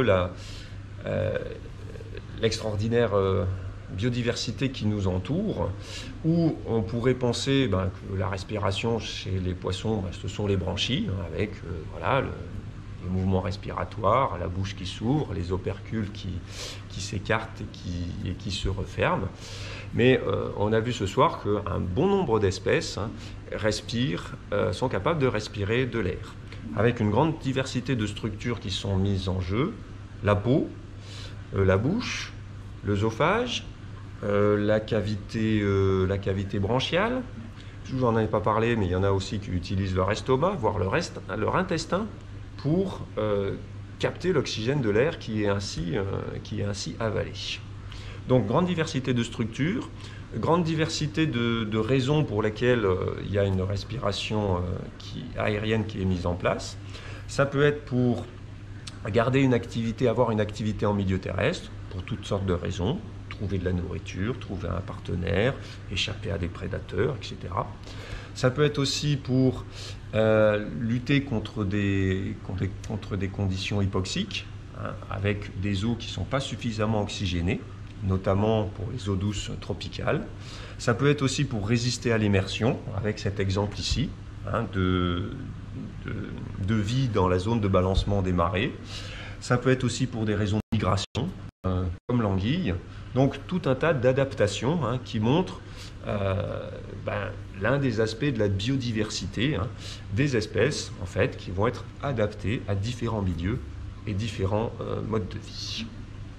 euh, l'extraordinaire euh, biodiversité qui nous entoure, où on pourrait penser ben, que la respiration chez les poissons, ben, ce sont les branchies, hein, avec euh, voilà, le, les mouvements respiratoires, la bouche qui s'ouvre, les opercules qui, qui s'écartent et qui, et qui se referment. Mais euh, on a vu ce soir qu'un bon nombre d'espèces hein, respirent, euh, sont capables de respirer de l'air, avec une grande diversité de structures qui sont mises en jeu, la peau, euh, la bouche, l'œsophage, euh, la, cavité, euh, la cavité branchiale. Je vous en avais pas parlé, mais il y en a aussi qui utilisent leur estomac, voire leur, reste, leur intestin, pour euh, capter l'oxygène de l'air qui est ainsi, euh, qui est ainsi avalé. Donc, grande diversité de structures, grande diversité de, de raisons pour lesquelles euh, il y a une respiration euh, qui, aérienne qui est mise en place. Ça peut être pour garder une activité, avoir une activité en milieu terrestre, pour toutes sortes de raisons, trouver de la nourriture, trouver un partenaire, échapper à des prédateurs, et cetera. Ça peut être aussi pour euh, lutter contre des, contre, contre des conditions hypoxiques, hein, avec des eaux qui ne sont pas suffisamment oxygénées, notamment pour les eaux douces tropicales. Ça peut être aussi pour résister à l'immersion, avec cet exemple ici, hein, de, de, de vie dans la zone de balancement des marées. Ça peut être aussi pour des raisons de migration, euh, comme l'anguille. Donc tout un tas d'adaptations hein, qui montrent euh, ben, l'un des aspects de la biodiversité, hein, des espèces en fait, qui vont être adaptées à différents milieux et différents euh, modes de vie.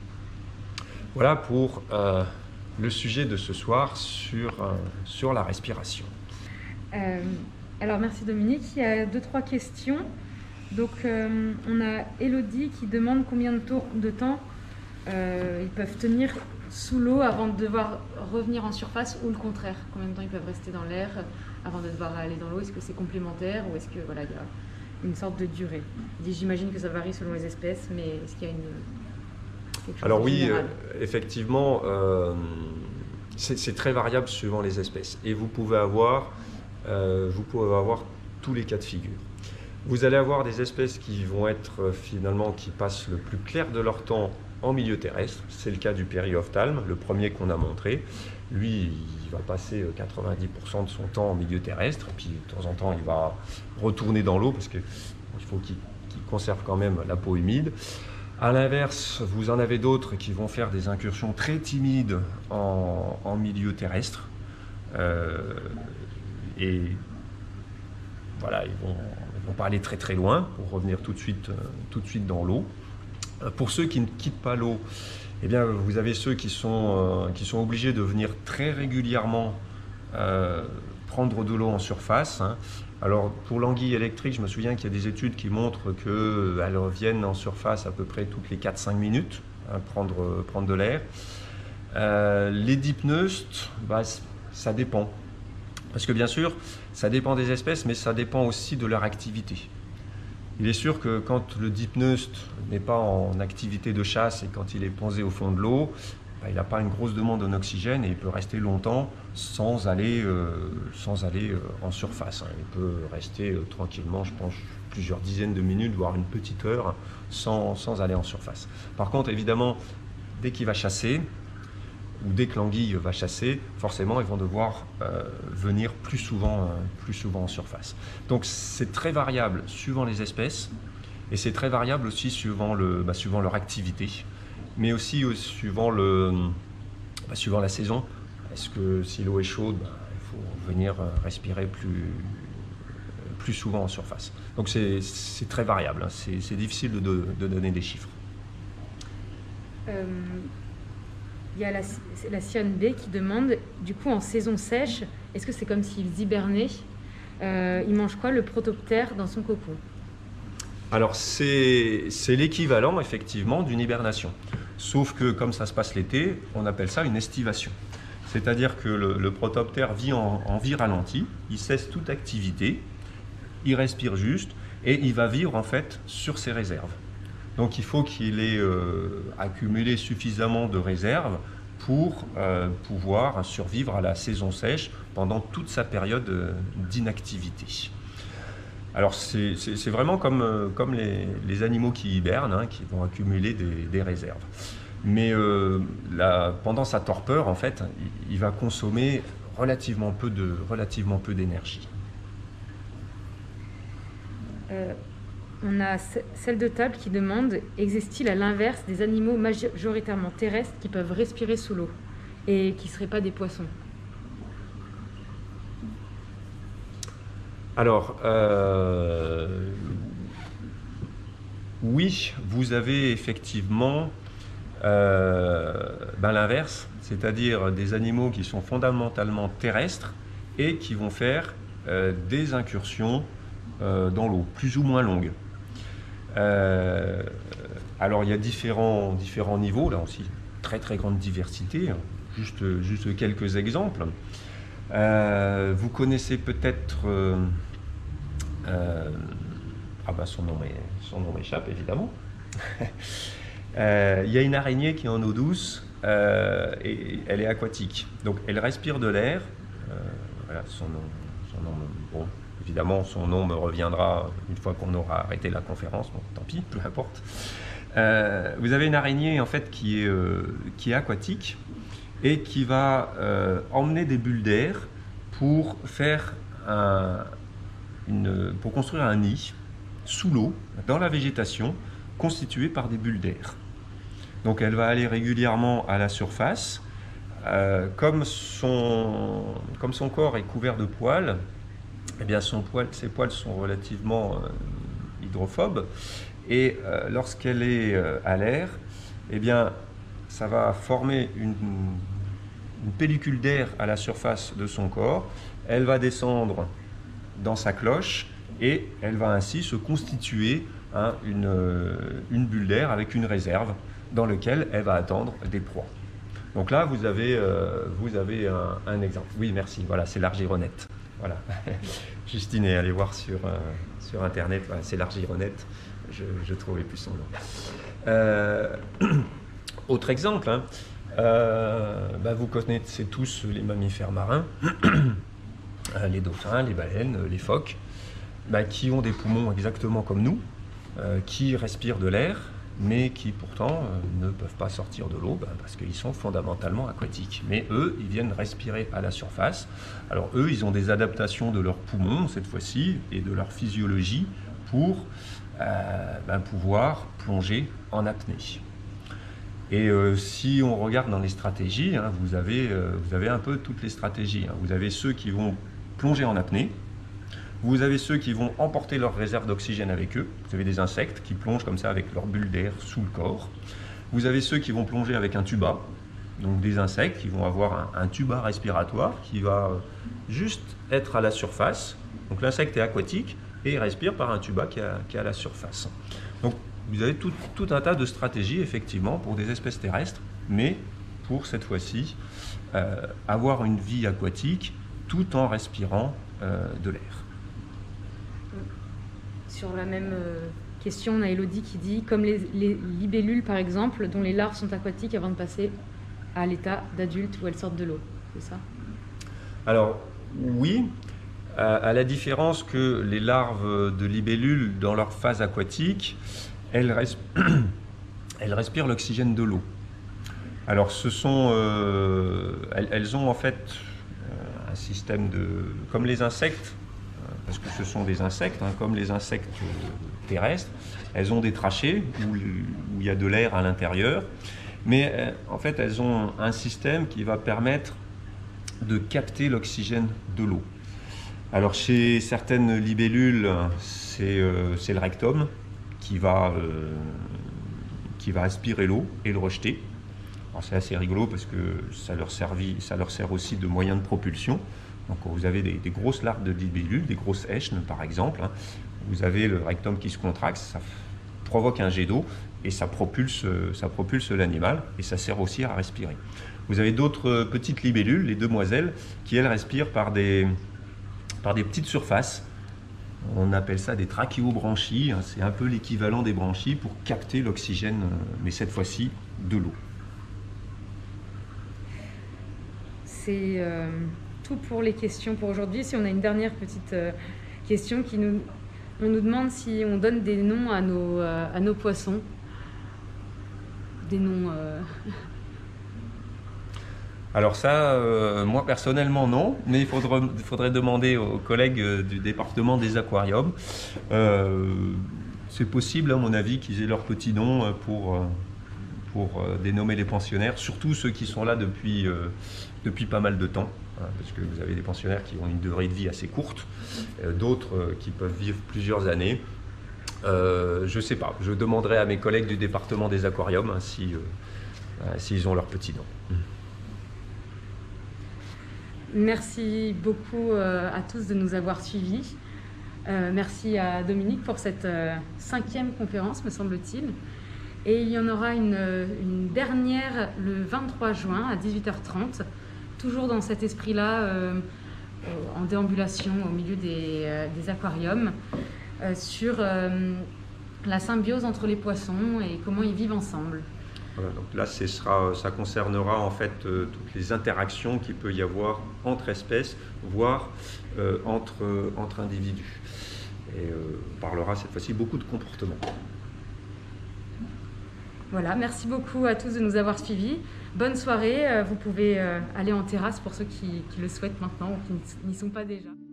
Voilà pour euh, le sujet de ce soir sur, euh, sur la respiration. Euh, alors merci Dominique, il y a deux, trois questions. Donc euh, on a Elodie qui demande combien de, tour, de temps euh, ils peuvent tenir sous l'eau avant de devoir revenir en surface, ou le contraire, combien de temps ils peuvent rester dans l'air avant de devoir aller dans l'eau. Est-ce que c'est complémentaire ou est-ce que voilà, il y a une sorte de durée? J'imagine que ça varie selon les espèces, mais est-ce qu'il y a une... Alors oui, euh, effectivement, euh, c'est très variable suivant les espèces. Et vous pouvez avoir, euh, vous pouvez avoir tous les cas de figure. Vous allez avoir des espèces qui vont être euh, finalement, qui passent le plus clair de leur temps en milieu terrestre. C'est le cas du périophtalme, le premier qu'on a montré. Lui, il va passer quatre-vingt-dix pour cent de son temps en milieu terrestre. Et puis de temps en temps, il va retourner dans l'eau parce qu'il faut qu'il qu'il conserve quand même la peau humide. À l'inverse, vous en avez d'autres qui vont faire des incursions très timides en, en milieu terrestre. Euh, et voilà, ils vont, ils vont pas aller très très loin pour revenir tout de suite, euh, tout de suite dans l'eau. Euh, pour ceux qui ne quittent pas l'eau, eh bien, vous avez ceux qui sont, euh, qui sont obligés de venir très régulièrement euh, prendre de l'eau en surface, hein. Alors, pour l'anguille électrique, je me souviens qu'il y a des études qui montrent qu'elles reviennent en surface à peu près toutes les quatre à cinq minutes, hein, prendre, prendre de l'air. Euh, les dipneustes, bah, ça dépend. Parce que bien sûr, ça dépend des espèces, mais ça dépend aussi de leur activité. Il est sûr que quand le dipneuste n'est pas en activité de chasse et quand il est posé au fond de l'eau, bah, il n'a pas une grosse demande en oxygène et il peut rester longtemps sans aller, euh, sans aller euh, en surface. Hein. Il peut rester euh, tranquillement, je pense, plusieurs dizaines de minutes, voire une petite heure, sans, sans aller en surface. Par contre, évidemment, dès qu'il va chasser, ou dès que l'anguille va chasser, forcément, ils vont devoir euh, venir plus souvent, euh, plus souvent en surface. Donc c'est très variable suivant les espèces, et c'est très variable aussi suivant, le, bah, suivant leur activité, mais aussi euh, suivant, le, bah, suivant la saison. Est-ce que si l'eau est chaude, bah, il faut venir respirer plus, plus souvent en surface. Donc c'est très variable, hein. C'est difficile de, de, de donner des chiffres. Euh... Il y a la, la Sion B qui demande, du coup, en saison sèche, est-ce que c'est comme s'ils hibernaient? euh, Il mange quoi, le protoptère, dans son cocon? Alors, c'est l'équivalent, effectivement, d'une hibernation. Sauf que, comme ça se passe l'été, on appelle ça une estivation. C'est-à-dire que le, le protoptère vit en, en vie ralentie, il cesse toute activité, il respire juste, et il va vivre, en fait, sur ses réserves. Donc il faut qu'il ait euh, accumulé suffisamment de réserves pour euh, pouvoir survivre à la saison sèche pendant toute sa période euh, d'inactivité. Alors c'est vraiment comme, euh, comme les, les animaux qui hibernent, hein, qui vont accumuler des, des réserves. Mais euh, la, pendant sa torpeur, en fait, il, il va consommer relativement peu de, relativement peu d'énergie. Euh... On a celle de table qui demande, existe-t-il à l'inverse des animaux majoritairement terrestres qui peuvent respirer sous l'eau et qui ne seraient pas des poissons? Alors, euh, oui, vous avez effectivement euh, ben l'inverse, c'est-à-dire des animaux qui sont fondamentalement terrestres et qui vont faire euh, des incursions euh, dans l'eau, plus ou moins longues. Euh, alors il y a différents, différents niveaux, là aussi, très très grande diversité, juste, juste quelques exemples. Euh, vous connaissez peut-être, euh, euh, ah bah son nom m'échappe évidemment, euh, il y a une araignée qui est en eau douce euh, et elle est aquatique, donc elle respire de l'air, euh, voilà son nom, son nom bon. Évidemment, son nom me reviendra une fois qu'on aura arrêté la conférence, donc tant pis, peu importe. Euh, vous avez une araignée en fait qui est, euh, qui est aquatique et qui va euh, emmener des bulles d'air pour faire un, une, pour construire un nid sous l'eau, dans la végétation, constitué par des bulles d'air. Donc elle va aller régulièrement à la surface. Euh, comme, son, comme son corps est couvert de poils, eh bien son poil, ses poils sont relativement euh, hydrophobes et euh, lorsqu'elle est euh, à l'air, eh bien ça va former une, une pellicule d'air à la surface de son corps. Elle va descendre dans sa cloche et elle va ainsi se constituer hein, une, une bulle d'air avec une réserve dans laquelle elle va attendre des proies. Donc là, vous avez, euh, vous avez un, un exemple. Oui, merci. Voilà, c'est l'argironnette. Voilà. Justine est allée voir sur, euh, sur Internet. Voilà, c'est l'argironnette. Je ne trouvais plus son nom. Euh, autre exemple. Hein. Euh, bah, vous connaissez tous les mammifères marins, les dauphins, les baleines, les phoques, bah, qui ont des poumons exactement comme nous, euh, qui respirent de l'air, mais qui pourtant euh, ne peuvent pas sortir de l'eau ben, parce qu'ils sont fondamentalement aquatiques. Mais eux, ils viennent respirer à la surface. Alors eux, ils ont des adaptations de leurs poumons, cette fois-ci, et de leur physiologie pour euh, ben, pouvoir plonger en apnée. Et euh, si on regarde dans les stratégies, hein, vous, avez, euh, vous avez un peu toutes les stratégies. Hein. Vous avez ceux qui vont plonger en apnée, vous avez ceux qui vont emporter leur réserve d'oxygène avec eux. Vous avez des insectes qui plongent comme ça avec leur bulle d'air sous le corps. Vous avez ceux qui vont plonger avec un tuba, donc des insectes qui vont avoir un, un tuba respiratoire qui va juste être à la surface. Donc l'insecte est aquatique et il respire par un tuba qui est à, qui est à la surface. Donc vous avez tout, tout un tas de stratégies effectivement pour des espèces terrestres, mais pour cette fois-ci euh, avoir une vie aquatique tout en respirant euh, de l'air. Sur la même euh, question, on a Elodie qui dit comme les, les libellules par exemple, dont les larves sont aquatiques avant de passer à l'état d'adulte où elles sortent de l'eau. C'est ça? Alors oui, à, à la différence que les larves de libellules dans leur phase aquatique, elles, resp elles respirent l'oxygène de l'eau. Alors, ce sont, euh, elles, elles ont en fait euh, un système de, comme les insectes, euh, parce que ce sont des insectes, hein, comme les insectes euh, terrestres, elles ont des trachées où, où il y a de l'air à l'intérieur, mais euh, en fait, elles ont un système qui va permettre de capter l'oxygène de l'eau. Alors, chez certaines libellules, c'est euh, c'est le rectum qui va, euh, qui va aspirer l'eau et le rejeter. C'est assez rigolo parce que ça leur, servi, ça leur sert aussi de moyen de propulsion. Donc vous avez des, des grosses larves de libellules, des grosses échines par exemple, hein. Vous avez le rectum qui se contracte, ça provoque un jet d'eau et ça propulse, ça propulse l'animal et ça sert aussi à respirer. Vous avez d'autres petites libellules, les demoiselles, qui elles respirent par des, par des petites surfaces. On appelle ça des trachéobranchies, hein. C'est un peu l'équivalent des branchies pour capter l'oxygène, mais cette fois-ci de l'eau. C'est euh, tout pour les questions pour aujourd'hui. Si on a une dernière petite euh, question qui nous, on nous demande si on donne des noms à nos, euh, à nos poissons. Des noms... Euh... Alors ça, euh, moi personnellement non, mais il faudrait, il faudrait demander aux collègues du département des aquariums. Euh, c'est possible, à mon avis, qu'ils aient leur petit nom pour... pour dénommer les pensionnaires, surtout ceux qui sont là depuis, euh, depuis pas mal de temps, hein, parce que vous avez des pensionnaires qui ont une durée de vie assez courte, euh, d'autres euh, qui peuvent vivre plusieurs années. Euh, je ne sais pas, je demanderai à mes collègues du département des aquariums hein, si, euh, euh, s'ils ont leur petit nom. Merci beaucoup euh, à tous de nous avoir suivis. Euh, merci à Dominique pour cette euh, cinquième conférence, me semble-t-il. Et il y en aura une, une dernière le vingt-trois juin à dix-huit heures trente, toujours dans cet esprit-là, euh, en déambulation au milieu des, euh, des aquariums, euh, sur euh, la symbiose entre les poissons et comment ils vivent ensemble. Voilà, donc là, ce sera, ça concernera en fait euh, toutes les interactions qu'il peut y avoir entre espèces, voire euh, entre, euh, entre individus. Et euh, on parlera cette fois-ci beaucoup de comportements. Voilà, merci beaucoup à tous de nous avoir suivis. Bonne soirée, vous pouvez aller en terrasse pour ceux qui, qui le souhaitent maintenant ou qui n'y sont pas déjà.